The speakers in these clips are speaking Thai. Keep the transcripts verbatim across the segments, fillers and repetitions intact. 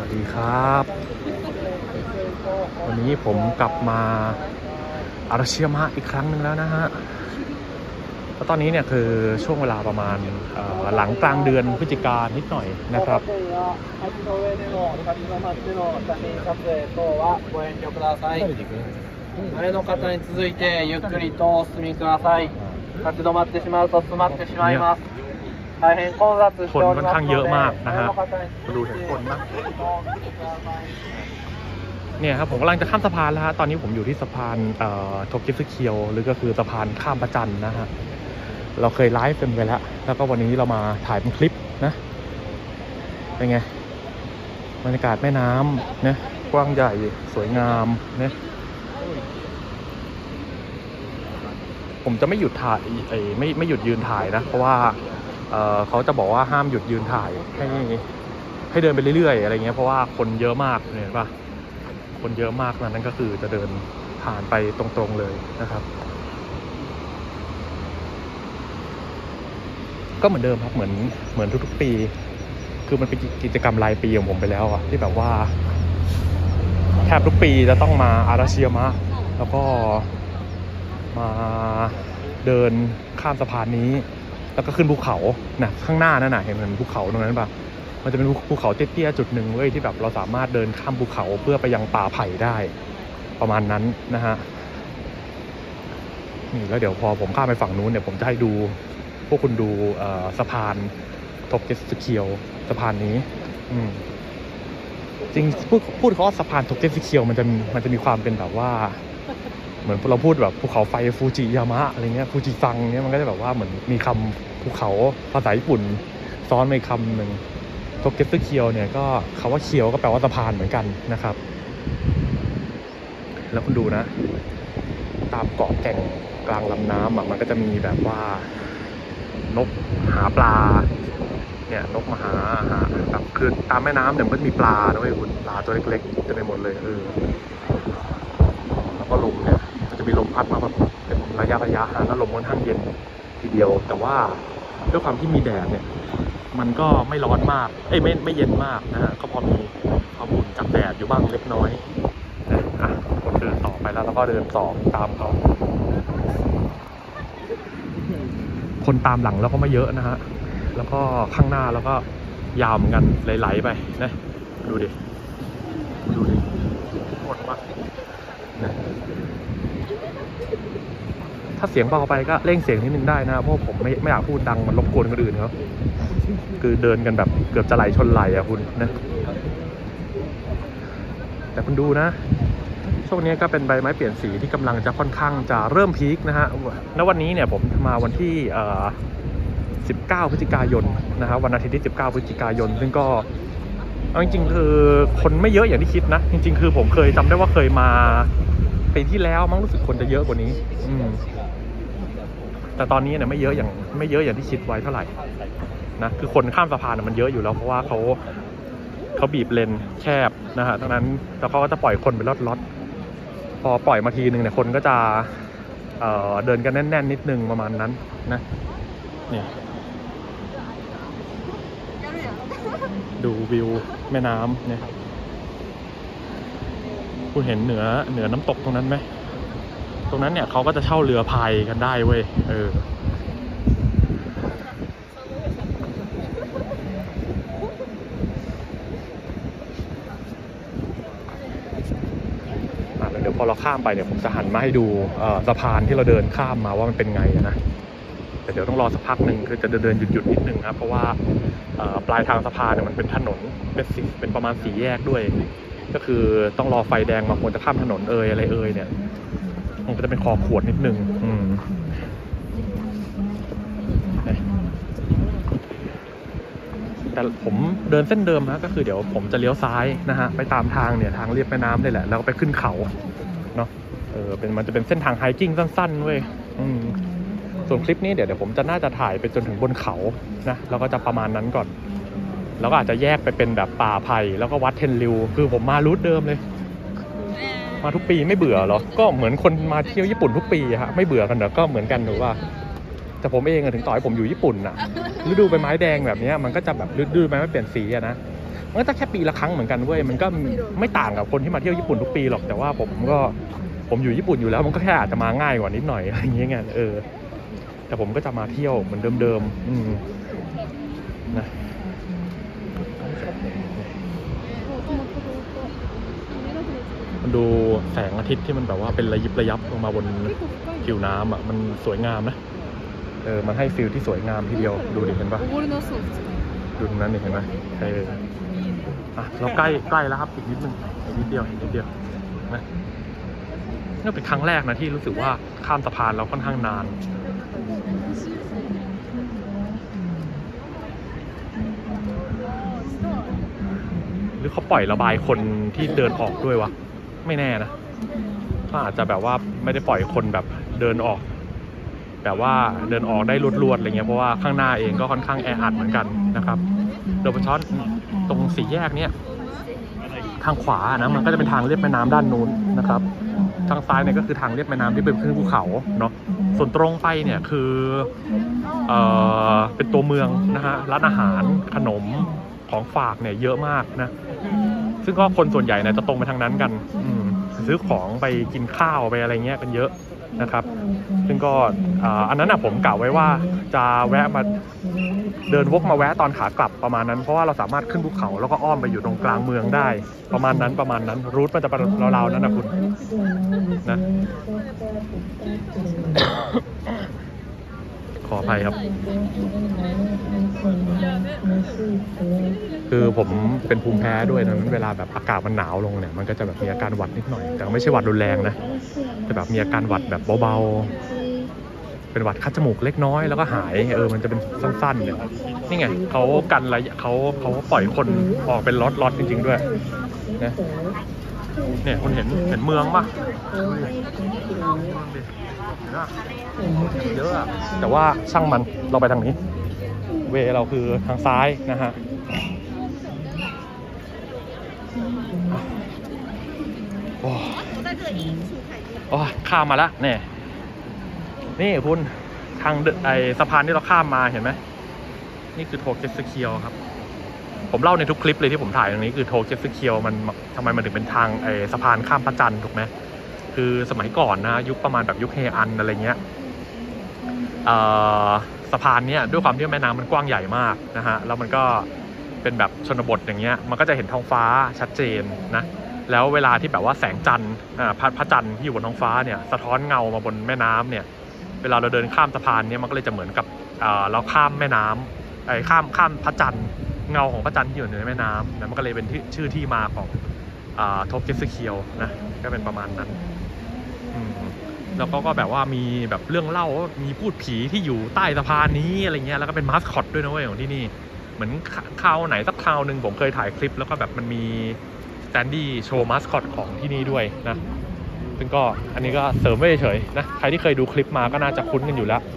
วัสดีครับวันนี้ผมกลับมาอาราชิยามะอีกครั้งหนึ่งแล้วนะฮะแล้วตอนนี้เนี่ยคือช่วงเวลาประมาณหลังกลางเดือนพฤศจิกายนนิดหน่อยนะครับ前の方に続いてゆっくりとお進みください。立ち止まってしまうと詰まってしまいます。大変混雑しておりますので、前の方に続いてดูเห็นคนมากเนี่ยครับผมกำลังจะข้ามสะพานแล้วฮะตอนนี้ผมอยู่ที่สะพานโทกิซึเคียวหรือก็คือสะพานข้ามพระจันทร์นะฮะเราเคยไลฟ์เป็นไปแล้วแล้วก็วันนี้เรามาถ่ายเป็นคลิปนะเป็นไงบรรยากาศแม่น้ำนะกว้างใหญ่สวยงามนะผมจะไม่หยุดถ่ายไอ้ไม่ไม่หยุดยืนถ่ายนะเพราะว่าเอ่อเขาจะบอกว่าห้ามหยุดยืนถ่ายให้ให้เดินไปเรื่อยๆอะไรเงี้ยเพราะว่าคนเยอะมากเห็นป่ะคนเยอะมากนั่นก็คือจะเดินผ่านไปตรงๆเลยนะครับก็เหมือนเดิมครับเหมือนเหมือนทุกๆปีคือมันเป็นกิจกรรมรายปีของผมไปแล้วอะที่แบบว่าแทบทุกปีจะต้องมาอาราชิยามะแล้วก็มาเดินข้ามสะพานนี้แล้วก็ขึ้นภูเขานะข้างหน้านั่นน่ะเห็นเหมือนภูเขาตรงนั้นป่ะมันจะเป็นภูเขาเตี้ยๆจุดหนึ่งเว้ยที่แบบเราสามารถเดินข้ามภูเขาเพื่อไปยังป่าไผ่ได้ประมาณนั้นนะฮะนี่แล้วเดี๋ยวพอผมข้ามไปฝั่งนู้นเนี่ยผมจะให้ดูพวกคุณดูสะพานโทกิซึเคียวสะพานนี้อืมจริงพูดพูดเขาว่าสะพานโทกิซึเคียวมันจะมันจะมีความเป็นแบบว่าเหมือนเราพูดแบบภูเขาไฟฟูจิยามะอะไรเงี้ยฟูจิซังเนี้ยมันก็จะแบบว่าเหมือนมีคำภูเขาภาษาญี่ปุ่นซ้อนไปคำหนึ่งโทเกซึเคียวเนี่ยก็คำว่าเคียวก็แปลว่าสะพานเหมือนกันนะครับแล้วคุณดูนะตามเกาะแก่งกลางลำน้ำอ่ะมันก็จะมีแบบว่านกหาปลาเนี่ยนกมาหาหาแบบคือตามแม่น้ำเนี่ยมันก็มีปลาด้วยคุณปลาตัวเล็กๆจะไปหมดเลยเออแล้วก็ลมเนี่ยจะมีลมพัดมาแบบเป็นระยะระยะนะแล้วลมค่อนข้างเย็นทีเดียวแต่ว่าด้วยความที่มีแดดเนี่ยมันก็ไม่ร้อนมากเอ้ยไม่ไม่เย็นมากนะฮะก็พอมีความอุ่นจากแดดอยู่บ้างเล็กน้อยนะอ่ะคนเดินต่อไปแล้วแล้วก็เดินต่อตามเขาคนตามหลังแล้วก็ไม่เยอะนะฮะแล้วก็ข้างหน้าแล้วก็ยาวเหมือนกันไหลๆไปนะดูดิดูดิหมดมากนะถ้าเสียงเบาไปก็เร่งเสียงนิดนึงได้นะเพราะผมไม่ไม่อยากพูดดังมันรบกวนคนอื่นเขาคือเดินกันแบบเกือบจะไหลชนไหลอ่ะคุณนะแต่คุณดูนะช่วงนี้ก็เป็นใบไม้เปลี่ยนสีที่กำลังจะค่อนข้างจะเริ่มพีคนะฮะณวันนี้เนี่ยผมมาวันที่สิบเก้าพฤศจิกายนนะครับวันอาทิตย์ที่สิบเก้าพฤศจิกายนซึ่งก็เอาจริงๆคือคนไม่เยอะอย่างที่คิดนะจริงๆคือผมเคยจำได้ว่าเคยมาปีที่แล้วมั้งรู้สึกคนจะเยอะกว่านี้อืมแต่ตอนนี้เนี่ยไม่เยอะอย่างไม่เยอะอย่างที่คิดไว้เท่าไหร่นะคือคนข้ามสะพานมันเยอะอยู่แล้วเพราะว่าเขาเขาบีบเลนแคบนะฮะดังนั้นแล้วเขาก็จะปล่อยคนเป็นล็อตๆพอปล่อยมาทีนึงเนี่ยคนก็จะเอ่อเดินกันแน่นๆนิดนึงประมาณนั้นนะเนี่ยดูวิวแม่น้ำเนี่ยคุณเห็นเหนือเหนือน้ำตกตรงนั้นไหมตรงนั้นเนี่ยเขาก็จะเช่าเรือพายกันได้เว้ยเออเดี๋ยวพอเราข้ามไปเนี่ยผมจะหันมาให้ดูสะพานที่เราเดินข้ามมาว่ามันเป็นไงนะแต่เดี๋ยวต้องรอสักพักหนึ่งคือจะเดินหยุดๆนิดนึงครับเพราะว่าปลายทางสะพานเนี่ยมันเป็นถนนเป็นสีเป็นประมาณสี่แยกด้วยก็คือต้องรอไฟแดงมาควรจะข้ามถนนเอ่ยอะไรเอ่ยเนี่ยมันก็จะเป็นคอขวดนิดนึงอืมแต่ผมเดินเส้นเดิมฮะก็คือเดี๋ยวผมจะเลี้ยวซ้ายนะฮะไปตามทางเนี่ยทางเรียบแม่น้ำนี่แหละแล้วก็ไปขึ้นเขาเนาะเออเป็นมันจะเป็นเส้นทางไฮกิ้งสั้นๆเว้ยอืมส่วนคลิปนี้เดี๋ยวเดี๋ยวผมจะน่าจะถ่ายไปจนถึงบนเขานะแล้วก็จะประมาณนั้นก่อนแล้วก็อาจจะแยกไปเป็นแบบป่าไผ่แล้วก็วัดเทนริวคือผมมารูทเดิมเลยมาทุกปีไม่เบื่อหรอก็เหมือนคนมาเที่ยวญี่ปุ่นทุกปีฮะไม่เบื่อกันเหรอก็เหมือนกันหรือว่าแต่ผมเองถึงต่อให้ผมอยู่ญี่ปุ่นน่ะฤดูใบไม้แดงแบบนี้มันก็จะแบบฤดูใบไม้เปลี่ยนสีอะนะมันก็แค่ปีละครั้งเหมือนกันเว้ยมันก็ไม่ต่างกับคนที่มาเที่ยวญี่ปุ่นทุกปีหรอกแต่ว่าผมก็ผมอยู่ญี่ปุ่นอยู่แล้วมันก็แค่อาจจะมาง่ายกว่านิดหน่อยอะไรอย่างเงี้ยไงเออแต่ผมก็จะมาเที่ยวเหมือนเดิมๆอืมนะมันดูแสงอาทิตย์ที่มันแบบว่าเป็นระยิบระยับลงมาบนผิวน้ำอ่ะมันสวยงามนะเออมันให้ฟิลที่สวยงามทีเดียวดูดิเห็นปะดูตรงนั้นนี่เห็นไหมเอออ่ะเราใกล้ใกล้แล้วครับอีกนิดนึงอีกนิดเดียวอีกนิดเดียวนะนี่เป็นครั้งแรกนะที่รู้สึกว่าข้ามสะพานเราค่อนข้างนานหรือเขาปล่อยระบายคนที่เดินออกด้วยวะไม่แน่นะก็อาจจะแบบว่าไม่ได้ปล่อยคนแบบเดินออกแบบว่าเดินออกได้รวดๆอะไรเงี้ยเพราะว่าข้างหน้าเองก็ค่อนข้างแออัดเหมือนกันนะครับโดยเฉพาะตรงสี่แยกเนี้ยทางขวานะมันก็จะเป็นทางเลียบแม่น้ำด้านนู้นนะครับทางซ้ายเนี่ยก็คือทางเลียบแม่น้ำที่เป็นขึ้นภูเขาเนาะส่วนตรงไปเนี่ยคือเอ่อเป็นตัวเมืองนะฮะร้านอาหารขนมของฝากเนี่ยเยอะมากนะซึ่งก็คนส่วนใหญ่เนี่ยจะตรงไปทางนั้นกันซื้อของไปกินข้าวไปอะไรเงี้ยกันเยอะนะครับซึ่งก็อันนั้นนะผมกะไว้ว่าจะแวะมาเดินวกมาแวะตอนขากลับประมาณนั้นเพราะว่าเราสามารถขึ้นภูเขาแล้วก็อ้อมไปอยู่ตรงกลางเมืองได้ประมาณนั้นประมาณนั้นรูทมันจะเป็นราวๆนั้นนะคุณนะ ขออภัยครับคือผมเป็นภูมิแพ้ด้วยนะเวลาแบบอากาศมันหนาวลงเนี่ยมันก็จะแบบมีอาการหวัดนิดหน่อยแต่ไม่ใช่หวัดรุนแรงนะแต่แบบมีอาการหวัดแบบเบาๆเป็นหวัดคัดจมูกเล็กน้อยแล้วก็หายเออมันจะเป็นสั้นๆเนี่ยนี่ไงเขากันอะไรเขาเขาปล่อยคนออกเป็นล็อตๆจริงๆด้วยนะเนี่ยคุณเห็นเห็นเมืองปะเยอะอะแต่ว่าช่างมันเราไปทางนี้เวเราคือทางซ้ายนะฮะโอ้โอ้ข้ามมาแล้วเนี่ยนี่คุณทางไอสะพานที่เราข้ามมาเห็นไหมนี่คือโทเกสเคียวครับผมเล่าในทุกคลิปเลยที่ผมถ่ายตรงนี้คือโทเกสเคียวมันทำไมมันถึงเป็นทางไอสะพานข้ามพระจันทร์ถูกไหมคือสมัยก่อนนะยุคประมาณแบบยุคเฮอันอะไรเงี้ยสะพานเนี้ยด้วยความที่แม่น้ำมันกว้างใหญ่มากนะฮะแล้วมันก็เป็นแบบชนบทอย่างเงี้ยมันก็จะเห็นท้องฟ้าชัดเจนนะแล้วเวลาที่แบบว่าแสงจันทร์พระพระจันทร์ที่อยู่บนท้องฟ้าเนี่ยสะท้อนเงามาบนแม่น้ำเนี่ยเวลาเราเดินข้ามสะพานเนี่ยมันก็เลยจะเหมือนกับเราข้ามแม่น้ำไอ้ข้ามข้ามพระจันทร์เงาของพระจันทร์ที่อยู่ในแม่น้ำนะมันก็เลยเป็นชื่อที่มาของโทเกสเคียวนะก็เป็นประมาณนั้นแล้วก็ก็แบบว่ามีแบบเรื่องเล่ามีพูดผีที่อยู่ใต้สะพานนี้อะไรเงี้ยแล้วก็เป็นมาสคอตด้วยนะเว้ยของที่นี่เหมือนคราวไหนสักคราวหนึ่งผมเคยถ่ายคลิปแล้วก็แบบมันมีสแตนดี้โชว์มาสคอตของที่นี่ด้วยนะซึ่งก็อันนี้ก็เสริมไว้เฉยๆนะใครที่เคยดูคลิปมาก็น่าจะคุ้นกันอยู่แล้ว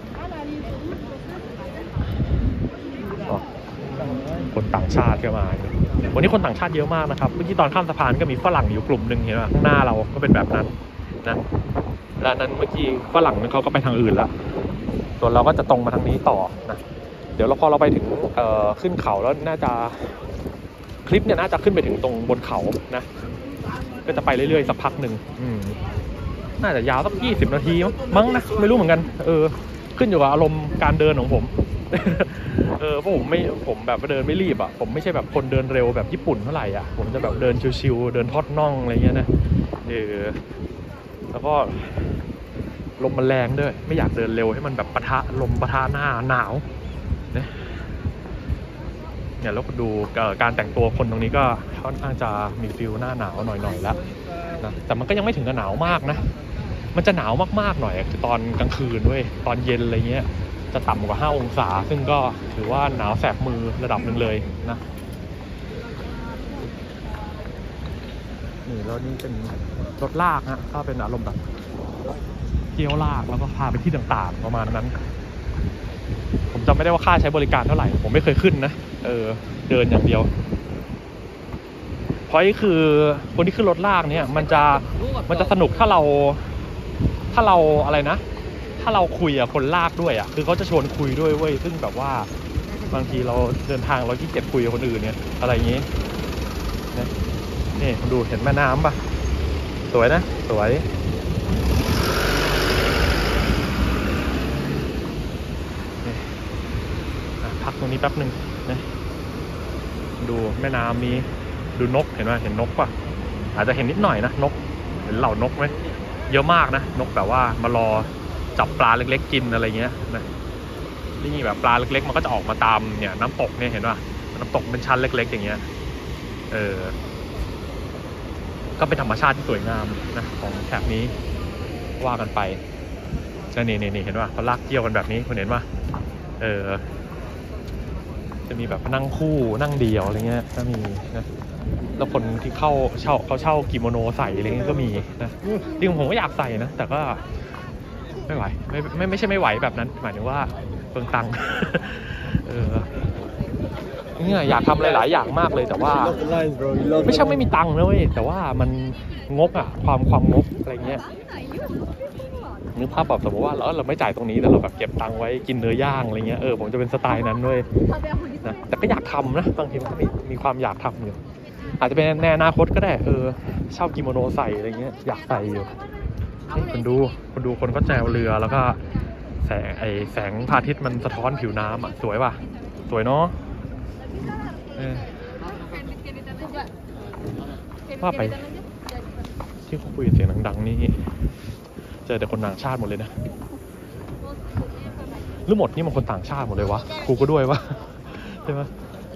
คนต่างชาติก็มาวันนี้คนต่างชาติเยอะมากนะครับเมื่อกี้ตอนข้ามสะพานก็มีฝรั่งอยู่กลุ่มหนึ่งเห็นไหมข้างหน้าเราก็เป็นแบบนั้นนะแล้วนั้นเมื่อกี้ฝรั่งนั้นเขาก็ไปทางอื่นแล้วส่วนเราก็จะตรงมาทางนี้ต่อนะเดี๋ยวเราพอเราไปถึงเอ่อขึ้นเขาแล้วน่าจะคลิปเนี่ยน่าจะขึ้นไปถึงตรงบนเขานะก็จะไปเรื่อยๆสักพักหนึ่งน่าจะยาวสักยี่สิบนาทีมั้งนะไม่รู้เหมือนกันเออขึ้นอยู่กับอารมณ์การเดินของผมเออเพราะผมไม่ผมแบบเดินไม่รีบอ่ะผมไม่ใช่แบบคนเดินเร็วแบบญี่ปุ่นเท่าไหร่อ่ะผมจะแบบเดินชิวๆเดินทอดน่องอะไรเงี้ยนะเออแล้วก็ลมมันแรงด้วยไม่อยากเดินเร็วให้มันแบบปะทะลมปะทะหน้าหนาวเนี่ยเนี่ยแล้วดูการแต่งตัวคนตรงนี้ก็ค่อนข้างจะมีฟิลหน้าหนาวหน่อยๆแล้วนะแต่มันก็ยังไม่ถึงกับหนาวมากนะมันจะหนาวมากๆหน่อยคือตอนกลางคืนด้วยตอนเย็นอะไรเงี้ยจะต่ำกว่าห้าองศาซึ่งก็ถือว่าหนาวแสบมือระดับหนึ่งเลยนะนี่แล้วนี่เป็นรถลากฮะก็เป็นอารมณ์แบบเที่ยวลากแล้วก็พาไปที่ต่างๆประมาณนั้นผมจำไม่ได้ว่าค่าใช้บริการเท่าไหร่ผมไม่เคยขึ้นนะเออเดินอย่างเดียวเพราะนี่คือคนที่ขึ้นรถลากเนี่ยมันจะมันจะสนุกถ้าเราถ้าเราอะไรนะถ้าเราคุยกับคนลากด้วยอ่ะคือเขาจะชวนคุยด้วยเว้ยซึ่งแบบว่าบางทีเราเดินทางเราขี้เกียจคุยกับคนอื่นเนี่ยอะไรอย่างนี้ดูเห็นแม่น้ำปะสวยนะสวยพักตรงนี้แป๊บหนึ่งนะดูแม่น้ำนี้ดูนกเห็นไหมเห็นนกปะอาจจะเห็นนิดหน่อยนะนกเห็นเหล่านกไหมเยอะมากนะนกแบบว่ามารอจับปลาเล็กๆกินอะไรเงี้ยนะนี่แบบปลาเล็กๆมันก็จะออกมาตามเนี่ยน้ำตกเนี่ยเห็นป่ะน้ำตกเป็นชั้นเล็กๆอย่างเงี้ยเออก็เป็นธรรมชาติที่สวยงามนะของแถบนี้ว่ากันไปนี่นี่นี่เห็นป่ะเขาลากเกี่ยวกันแบบนี้คุณเห็นป่ะเออจะมีแบบนั่งคู่นั่งเดี่ยวอะไรเงี้ยก็มีนะแล้วคนที่เข้าเช่าเขาเช่ากิโมโนใส่อะไรเงี้ยก็มีนะจริงผมก็อยากใส่นะแต่ก็ไม่ไหวไม่ไม่ไม่ใช่ไม่ไหวแบบนั้นหมายถึงว่าเปลืองตังค์เออเนี่ยอยากทำหลายๆอย่างมากเลยแต่ว่าไม่ใช่ไม่มีตังค์นะเว้ยแต่ว่ามันงกอ่ะความความงกอะไรเงี้ยนึกภาพแบบสมมติว่าเราเราไม่จ่ายตรงนี้แต่เราแบบเก็บตังค์ไว้กินเนื้อย่างอะไรเงี้ยเออผมจะเป็นสไตล์นั้นด้วยนะแต่ก็อยากทำนะบางทีมันก็มีมีความอยากทำอยู่อาจจะเป็นในอนาคตก็ได้เออเช่ากิโมโนใส่อะไรเงี้ยอยากใส่อยู่คนดูคนดูคนก็แจวเรือแล้วก็แสงไอแสงพระอาทิตย์มันสะท้อนผิวน้ำอ่ะสวยป่ะสวยเนาะว่าไปที่เขาคุยเสียงดังๆนี่เจอแต่คนต่างชาติหมดเลยนะหรือหมดนี่มันคนต่างชาติหมดเลยวะกูก็ด้วยวะใช่ไหม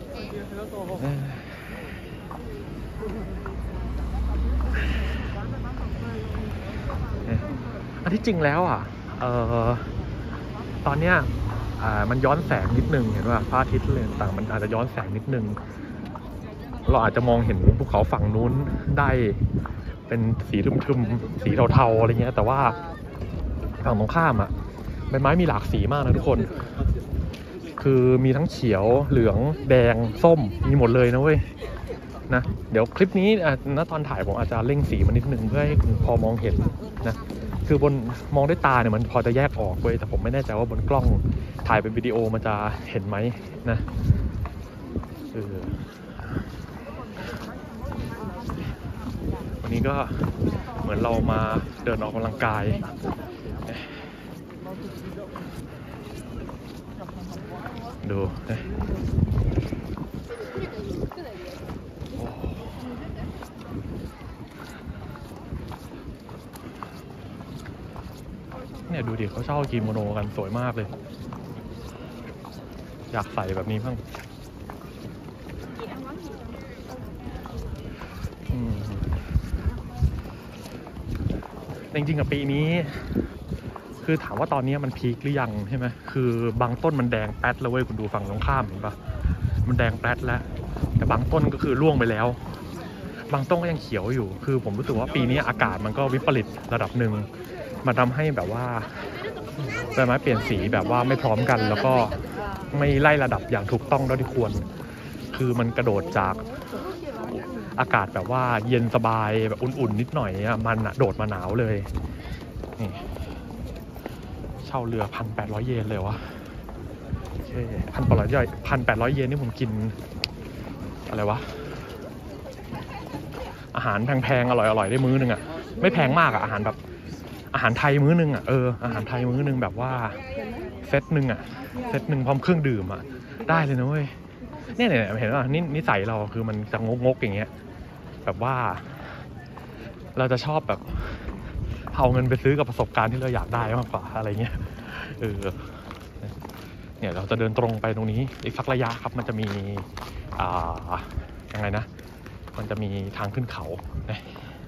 อันที่จริงแล้วอ่ะเออตอนเนี้ยอ่ามันย้อนแสงนิดนึงเห็นว่าพระอาทิตย์เลยต่างมันอาจจะย้อนแสงนิดนึงเราอาจจะมองเห็นภูเขาฝั่งนู้นได้เป็นสีทึมๆสีเทาๆอะไรเงี้ยแต่ว่าฝั่งตรงข้ามอ่ะใบไม้มีหลากสีมากนะทุกคนคือมีทั้งเขียวเหลืองแดงส้มมีหมดเลยนะเว้ยนะเดี๋ยวคลิปนี้อ่ะณตอนถ่ายผมอาจจะเร่งสีมันนิดนึงเพื่อให้พอมองเห็นนะคือบนมองด้วยตาเนี่ยมันพอจะแยกออกเว้ยแต่ผมไม่แน่ใจว่าบนกล้องถ่ายเป็นวิดีโอมันจะเห็นไหมนะเออวันนี้ก็เหมือนเรามาเดินออกกำลังกายดูนะเนี่ยดูดิเขาเช่ากิโมโนกันสวยมากเลยอยากใส่แบบนี้บ้างจริงๆกับปีนี้คือถามว่าตอนนี้มันพีคหรือยังใช่ไหมคือบางต้นมันแดงแป๊ดแล้วเว้ยคุณดูฝั่งตรงข้ามเห็นปะมันแดงแป๊ดแล้วแต่บางต้นก็คือร่วงไปแล้วบางต้นก็ยังเขียวอยู่คือผมรู้สึกว่าปีนี้อากาศมันก็วิปริตระดับหนึ่งมันทำให้แบบว่าใบไม้เปลี่ยนสีแบบว่าไม่พร้อมกันแล้วก็ไม่ไล่ระดับอย่างถูกต้องเท่าที่ควรคือมันกระโดดจากอากาศแบบว่าเย็นสบายแบบอุ่นๆนิดหน่อยมันอะโดดมาหนาวเลยนี่เช่าเรือพันแปดร้อยเยนเลยวะโอเคพันแปดร้อยพันแปดร้อยเยนนี่ผมกินอะไรวะอาหารแพงๆอร่อยๆได้มื้อนึงอะไม่แพงมากอะอาหารแบบอาหารไทยมื้อนึงอะเอออาหารไทยมื้อนึงแบบว่าเซตนึงอะเซตนึงพร้อมเครื่องดื่มอะได้เลยนะเว้ยเนี่ยเนี่ยเห็นป่ะนี่นิสัยเราคือมันจะงกๆอย่างเงี้ยแบบว่าเราจะชอบแบบเอาเงินไปซื้อกับประสบการณ์ที่เราอยากได้มากกว่าอะไรเงี้ยเออเนี่ยเราจะเดินตรงไปตรงนี้อีกสักระยะครับมันจะมีอ่ายังไงนะมันจะมีทางขึ้นเขานะ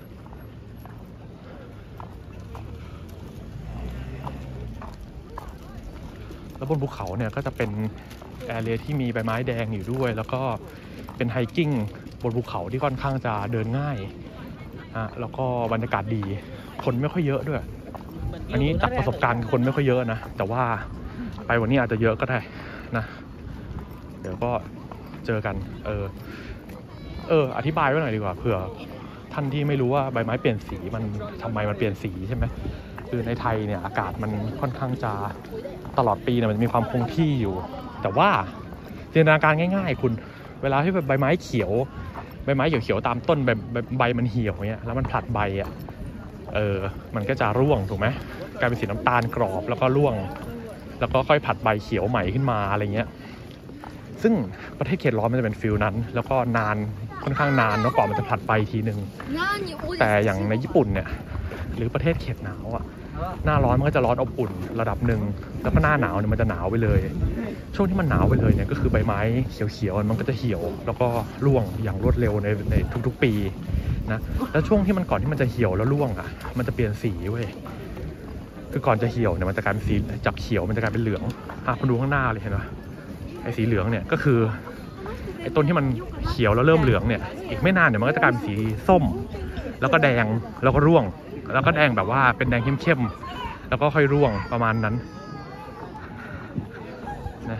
แล้วบนภูเขาเนี่ยก็จะเป็นแอเรียที่มีใบไม้แดงอยู่ด้วยแล้วก็เป็นไฮกิ้งบนภูเขาที่ค่อนข้างจะเดินง่ายอ่ะแล้วก็บรรยากาศดีคนไม่ค่อยเยอะด้วยอันนี้จากประสบการณ์คนไม่ค่อยเยอะนะแต่ว่าไปวันนี้อาจจะเยอะก็ได้นะเดี๋ยวก็เจอกันเออเอออธิบายไว้หน่อยดีกว่าเผื่อท่านที่ไม่รู้ว่าใบไม้เปลี่ยนสีมันทำไมมันเปลี่ยนสีใช่ไหมคือในไทยเนี่ยอากาศมันค่อนข้างจะตลอดปีเนี่ยมันมีความคงที่อยู่แต่ว่าจินตนาการง่ายๆคุณเวลาที่แบบใบไม้เขียวใบไม้เขียวๆตามต้นใบใบมันเหี่ยวเงี้ยแล้วมันผลัดใบอ่ะเออมันก็จะร่วงถูกไหมกลายเป็นสีน้ำตาลกรอบแล้วก็ร่วงแล้วก็ค่อยผลัดใบเขียวใหม่ขึ้นมาอะไรเงี้ยซึ่งประเทศเขตร้อนมันจะเป็นฟิลนั้นแล้วก็นานค่อนข้างนานเนาะกว่ามันจะผลัดใบทีนึงแต่อย่างในญี่ปุ่นเนี่ยหรือประเทศเขตหนาวอ่ะหน้าร้อนมันก็จะร้อนอบอุ่นระดับหนึ่งแล้วก็หน้าหนาวเนี่ยมันจะหนาวไปเลยช่วงที่มันหนาวไปเลยเนี่ยก็คือใบไม้เขียวๆมันก็จะเหี่ยวแล้วก็ร่วงอย่างรวดเร็วในในทุกๆปีนะแล้วช่วงที่มันก่อนที่มันจะเหี่ยวแล้วร่วงอ่ะมันจะเปลี่ยนสีเว้ยคือก่อนจะเหี่ยวเนี่ยมันจะกลายเป็นสีจากเขียวมันจะกลายเป็นเหลืองอ่ะคุณดูข้างหน้าเลยเห็นไหมไอ้สีเหลืองเนี่ยก็คือไอ้ต้นที่มันเขียวแล้วเริ่มเหลืองเนี่ยอีกไม่นานเนี่ยมันก็จะกลายเป็นสีส้มแล้วก็แดงแล้วก็ร่วงแล้วก็แดงแบบว่าเป็นแดงเข้มๆแล้วก็ค่อยร่วงประมาณนั้นนะ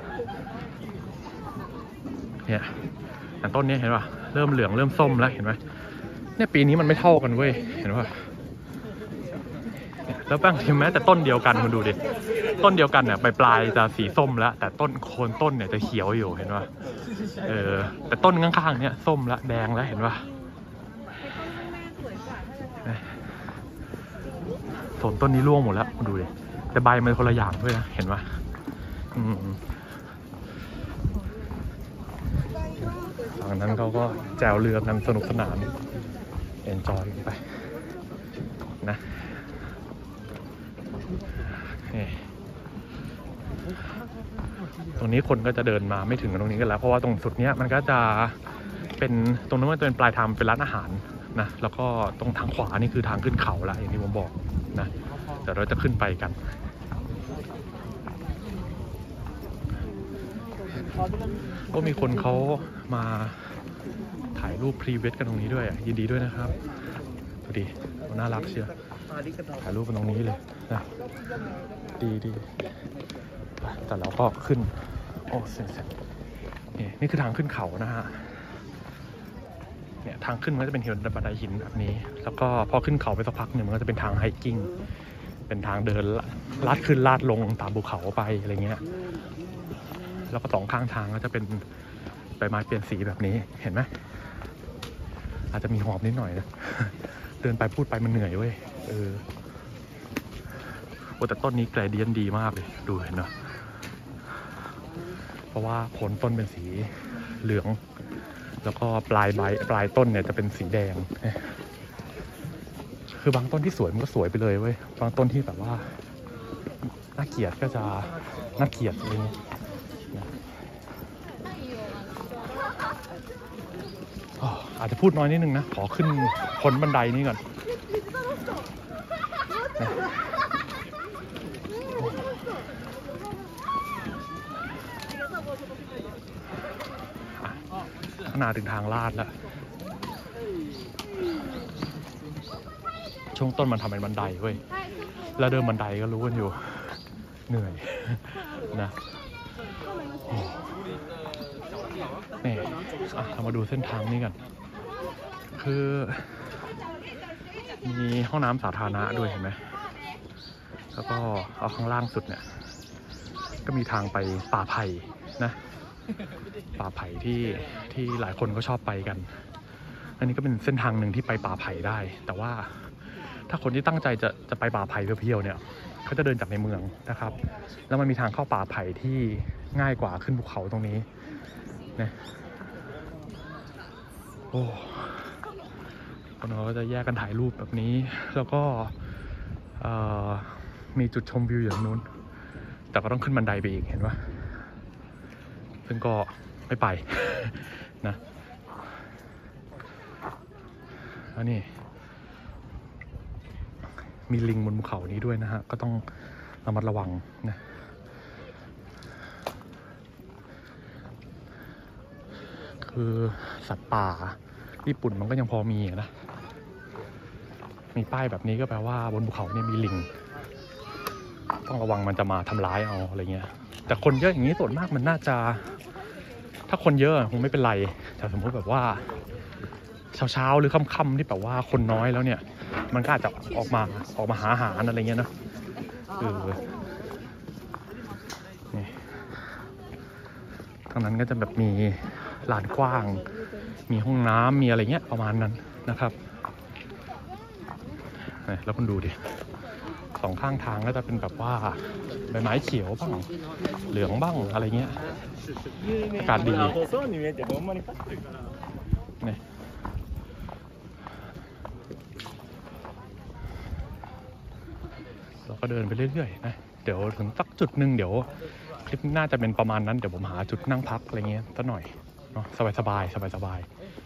เนี่ยอย่างต้นนี้เห็นป่ะเริ่มเหลืองเริ่มส้มแล้วเห็นไหมเนี่ยปีนี้มันไม่เท่ากันเว้ยเห็นป่ะแล้วบางทีแม้แต่ต้นเดียวกันคุณดูดิต้นเดียวกันเนี่ยปลายปลายจะสีส้มแล้วแต่ต้นโคนต้นเนี่ยจะเขียวอยู่เห็นป่ะเออแต่ต้นข้างๆเนี่ยส้มแล้วแดงแล้วเห็นป่ะส่วนต้นนี้ร่วงหมดแล้วดูดิแต่ใบมันคนละอย่างด้วยนะเห็นป่ะอืมฝั่งนั้นเขาก็แจวเรือกันสนุกสนานเอนจอยกันไปนะนี่ตรงนี้คนก็จะเดินมาไม่ถึงตรงนี้กันแล้วเพราะว่าตรงสุดเนี้ยมันก็จะเป็นตรงนั้นมันจะเป็นปลายทางเป็นร้านอาหารนะแล้วก็ตรงทางขวานี่คือทางขึ้นเขาละอย่างที่ผมบอกนะแต่เราจะขึ้นไปกันก็มีคนเขามาถ่ายรูปพรีเวดกันตรงนี้ด้วยยินดีด้วยนะครับพอดีน่ารักเชียวถ่ายรูปกันตรงนี้เลยนะดีดีแต่เราก็ขึ้นโอ้เสร็จนี่นี่คือทางขึ้นเขานะฮะเนี่ยทางขึ้นมันก็จะเป็นหินบันไดหินแบบนี้แล้วก็พอขึ้นเขาไปสักพักหนึ่งมันก็จะเป็นทางไฮกิ้งเป็นทางเดินลาดขึ้นลาดลงตามภูเขาไปอะไรเงี้ยแล้วก็สองข้างทางก็จะเป็นใบไม้เปลี่ยนสีแบบนี้เห็นไหมอาจจะมีหอบนิดหน่อยนะเดินไปพูดไปมันเหนื่อยเว้ยเออโอ้แต่ต้นนี้แกรเดียนดีมากเลยดูเห็นเนาะเพราะว่าโคนต้นเป็นสีเหลืองแล้วก็ปลายใบปลายต้นเนี่ยจะเป็นสีแดงคือบางต้นที่สวยมันก็สวยไปเลยเว้ยบางต้นที่แบบว่าน่าเกลียดก็จะน่าเกลียดอะไรเงี้ยอาจจะพูดน้อยนิดนึงนะขอขึ้นพ้นบันไดนี้ก่อนขนาดถึงทางลาดแล้วช่วงต้นมันทำเป็นบันไดเว้ยแล้วเดินบันไดก็รู้กันอยู่เหนื่อยนะนี่อ่ะเรามาดูเส้นทางนี้กันคือมีห้องน้ำสาธารณะด้วยเห็นไหมแล้วก็เอาข้างล่างสุดเนี่ยก็มีทางไปป่าไผ่นะป่าไผ่ที่ที่หลายคนก็ชอบไปกันอันนี้ก็เป็นเส้นทางหนึ่งที่ไปป่าไผ่ได้แต่ว่าถ้าคนที่ตั้งใจจะจะไปป่าไผ่เพียวๆเนี่ยเขาจะเดินจากในเมืองนะครับแล้วมันมีทางเข้าป่าไผ่ที่ง่ายกว่าขึ้นภูเขาตรงนี้นะโอ้คนเราก็จะแยกกันถ่ายรูปแบบนี้แล้วก็มีจุดชมวิวอย่างนู้นแต่ก็ต้องขึ้นบันไดไปอีกเห็นปะซึ่งก็ไม่ไปนะแล้วนี่มีลิงบนภูเขานี้ด้วยนะฮะก็ต้องระมัดระวังนะคือสัตว์ป่าญี่ปุ่นมันก็ยังพอมีนะมีป้ายแบบนี้ก็แปลว่าบนภูเขาเนี่ยมีลิงต้องระวังมันจะมาทำร้ายเอาอะไรเงี้ยแต่คนเยอะอย่างนี้ส่วนมากมันน่าจะถ้าคนเยอะคงไม่เป็นไรแต่สมมติแบบว่าเช้าๆหรือค่ำๆที่แบบว่าคนน้อยแล้วเนี่ยมันก็อาจจะออกมาออกมาหาอาหารอะไรเงี้ยเนาะเออนี่ทางนั้นก็จะแบบมีลานกว้างมีห้องน้ำมีอะไรเงี้ยประมาณนั้นนะครับแล้วคุณดูดิสองข้างทางก็จะเป็นแบบว่าใบไม้เขียวบ้างเหลืองบ้างอะไรเงี้ยอากาศดีนี่เราก็เดินไปเรื่อยๆนะเดี๋ยวถึงสักจุดหนึ่งเดี๋ยวคลิปน่าจะเป็นประมาณนั้นเดี๋ยวผมหาจุดนั่งพักอะไรเงี้ยสักหน่อยเนาะสบายๆสบาย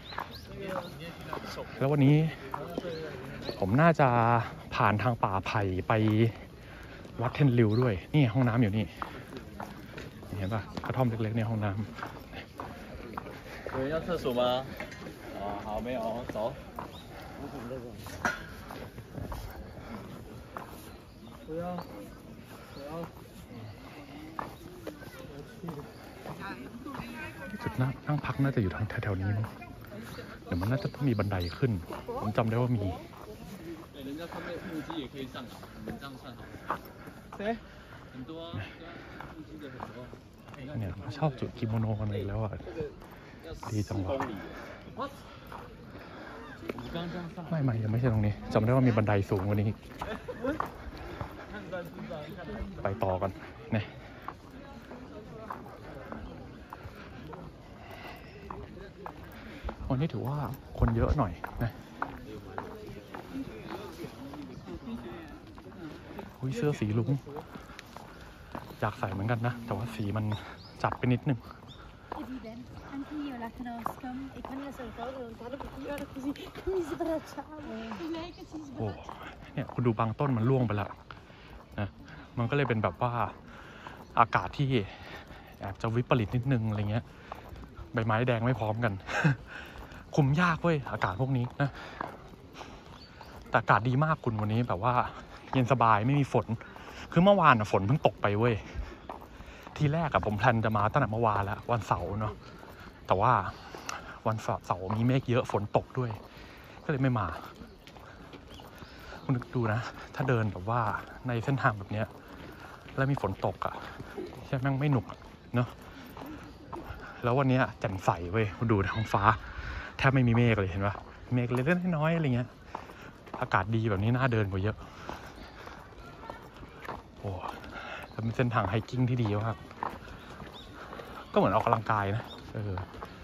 ๆแล้ววันนี้ผมน่าจะผ่านทางป่าไผ่ไปวัดเทนริวด้วยนี่ห้องน้ำอยู่นี่เห็นป่ะกระท่อมเล็กๆในห้องน้ำ有人要厕所吗？哦，好，没有，走。不要，不要。 จุดนั่งพักน่าจะอยู่ทางแถวๆนี้มั้งเดี๋ยวมันน่าจะต้องมีบันไดขึ้นผมจำได้ว่ามี人家他们的木屐也可以上好，你们这样算好。谁？很多啊，木屐的很多。 เนี่ยชอบจุดกิโมโนกันเลยแล้วอ่ะดีจังวะไม่ไม่ยังไม่ใช่ตรงนี้จำได้ว่ามีบันไดสูงกว่านี้ไปต่อกันเนี่ยวันนี้ถือว่าคนเยอะหน่อยนะอุ้ยเสื้อสีลุ้งอยากใส่เหมือนกันนะแต่ว่าสีมันจัดไปนิดนึงโอ้เนี่ยคุณดูบางต้นมันร่วงไปแล้วนะมันก็เลยเป็นแบบว่าอากาศที่แอบจะวิปริตนิดนึงอะไรเงี้ยใบไม้แดงไม่พร้อมกัน คุมยากเว้ยอากาศพวกนี้นะแต่อากาศดีมากคุณวันนี้แบบว่าเย็นสบายไม่มีฝนคือเมื่อวานฝนเพิ่งตกไปเว้ยทีแรกอะผมแพลนจะมาตั้งแต่เมื่อวานแล้ววันเสาร์เนาะแต่ว่าวันเสาร์มีเมฆเยอะฝนตกด้วยก็เลยไม่มาคุณนึกดูนะถ้าเดินแบบว่าในเส้นทางแบบเนี้ยแล้วมีฝนตกอะใช่แม่งไม่หนุกเนาะแล้ววันนี้แจ่มใสเว้ยคุณดูท้องฟ้าแทบไม่มีเมฆเลยเห็นปะเมฆเล็กๆน้อยๆอะไรเงี้ยอากาศดีแบบนี้น่าเดินกว่าเยอะโอ้แล้วเป็นเส้นทางไฮกิ้งที่ดีมากก็เหมือนออกกำลังกายนะเออ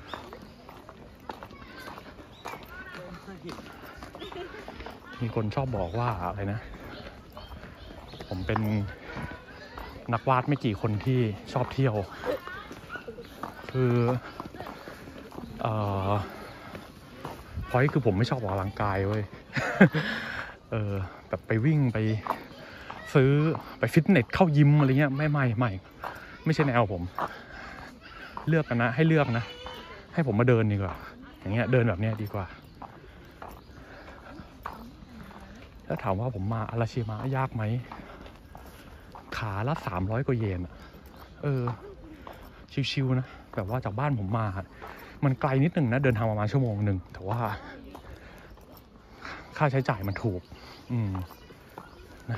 มีคนชอบบอกว่าอะไรนะผมเป็นนักวาดไม่กี่คนที่ชอบเที่ยวคือเอ่อพอยคือผมไม่ชอบออกกำลังกายเว้ย เออแบบไปวิ่งไปซื้อไปฟิตเนสเข้ายิมอะไรเงี้ยไม่ไม่ไม่ไม่ใช่แนวผมเลือกกันนะให้เลือกนะให้ผมมาเดินดีกว่าอย่างเงี้ยเดินแบบเนี้ยดีกว่าแล้วถามว่าผมมาอาราชิมะยากไหมขาละสามร้อยกว่าเยนเออชิวๆนะแบบว่าจากบ้านผมมามันไกลนิดหนึ่งนะเดินทางประมาณชั่วโมงหนึ่งแต่ว่าค่าใช้จ่ายมันถูกอืมนะ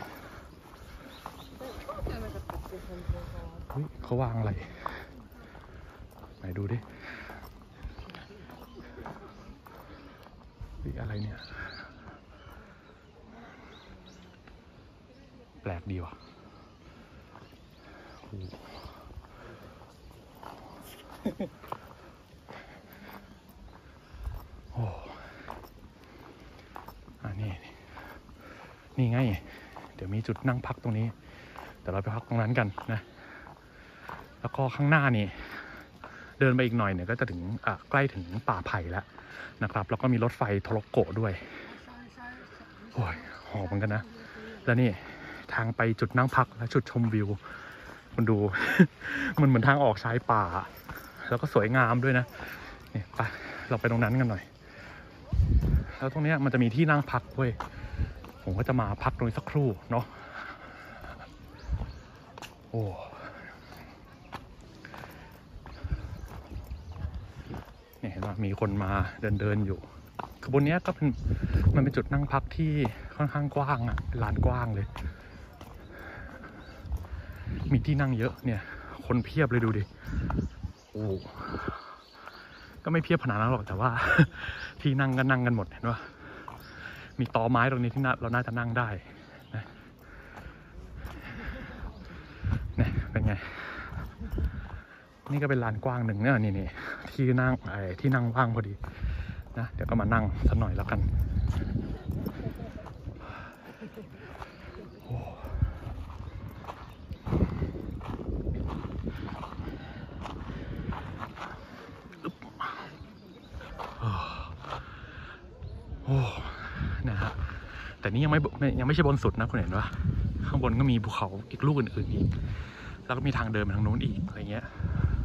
เฮ้ยเขาวางอะไรไหนดูดิเฮ้ยอะไรเนี่ยแปลกดีว่ะโอ้อันนี้นี่ไงเดี๋ยวมีจุดนั่งพักตรงนี้เดี๋ยวเราไปพักตรงนั้นกันนะแล้วก็ข้างหน้านี่เดินไปอีกหน่อยเนี่ยก็จะถึงอ่ะใกล้ถึงป่าไผ่แล้วนะครับแล้วก็มีรถไฟโทโรโกะด้วยโอ้ยหอมเหมือนกันนะแล้วนี่ทางไปจุดนั่งพักและจุดชมวิวคุณดู มันเหมือนทางออกชายป่าแล้วก็สวยงามด้วยนะนี่ไปเราไปตรงนั้นกันหน่อยแล้วตรงนี้มันจะมีที่นั่งพักเว้ยผมก็จะมาพักตรงนี้สักครู่เนาะโอ้เนี่ยเห็นว่ามีคนมาเดินเดินอยู่คือบนนี้ก็เป็นมันเป็นจุดนั่งพักที่ค่อนข้างกว้างอ่ะเป็นลานกว้างเลยมีที่นั่งเยอะเนี่ยคนเพียบเลยดูดิโอ้ก็ไม่เพียบขนาดนั้นหรอกแต่ว่า ที่นั่งก็นั่งกันหมดเห็นปะมีตอไม้ตรงนี้ที่เราน่าจะนั่งได้นะเนี่ยเป็นไงนี่ก็เป็นลานกว้างหนึ่งเนี่ยนี่นี่ที่นั่งไอ้ที่นั่งว่างพอดีนะเดี๋ยวก็มานั่งสักหน่อยแล้วกันโอ้โอ้นะฮะแต่นี่ยังไม่ยังไม่ใช่บนสุดนะคุณเห็นปะข้างบนก็มีภูเขาอีกลูกอื่นๆอีกแล้วก็มีทางเดินไปทางโน้นอีกอะไรเงี้ย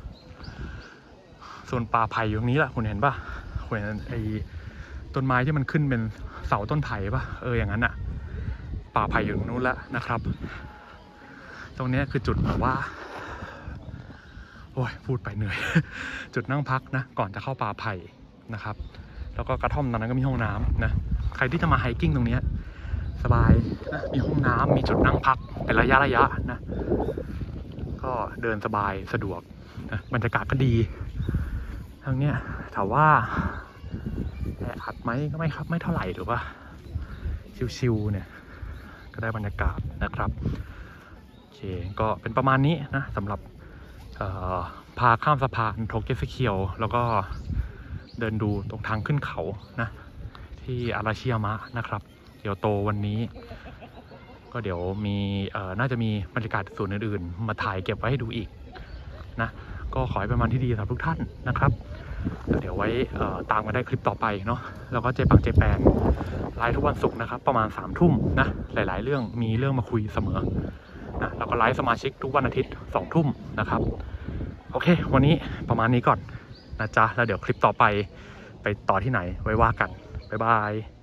ส่วนป่าไผ่อยู่ตรงนี้แหละคุณเห็นปะคุณเห็นไอ้ต้นไม้ที่มันขึ้นเป็นเสาต้นไผ่ปะเอออย่างนั้นอะป่าไผ่อยู่ตรงนู้นแล้วนะครับตรงนี้คือจุดแบบว่าโอ้ยพูดไปเหนื่อย จุดนั่งพักนะก่อนจะเข้าป่าไผ่นะครับแล้วก็กระท่อมตอนนั้นก็มีห้องน้ำนะใครที่จะมาไฮกิ้งตรงนี้สบายนะมีห้องน้ำมีจุดนั่งพักเป็นระยะระยะนะก็เดินสบายสะดวกนะบรรยากาศก็ดีทางเนี้ยถามว่าแออัดไหมก็ไม่ครับไม่เท่าไหร่หรือว่าชิวๆเนี่ยก็ได้บรรยากาศนะครับโอเคก็เป็นประมาณนี้นะสำหรับพาข้ามสะพานโทเกสเคียวแล้วก็เดินดูตรงทางขึ้นเขานะที่อาราชิยามะนะครับเดี๋ยวโตวันนี้ก็เดี๋ยวมีเอ่อน่าจะมีบรรยากาศส่วนอื่นๆมาถ่ายเก็บไว้ให้ดูอีกนะก็ขอให้เป็นวันที่ดีสำหรับทุกท่านนะครับเดี๋ยวไว้ตามกันได้คลิปต่อไปเนาะแล้วก็เจปังเจแปนไลฟ์ทุกวันศุกร์นะครับประมาณสามทุ่มนะหลายๆเรื่องมีเรื่องมาคุยเสมอนะแล้วก็ไลฟ์สมาชิกทุกวันอาทิตย์สองทุ่มนะครับโอเควันนี้ประมาณนี้ก่อนนะจ๊ะแล้วเดี๋ยวคลิปต่อไปไปต่อที่ไหนไว้ว่ากันบ๊ายบาย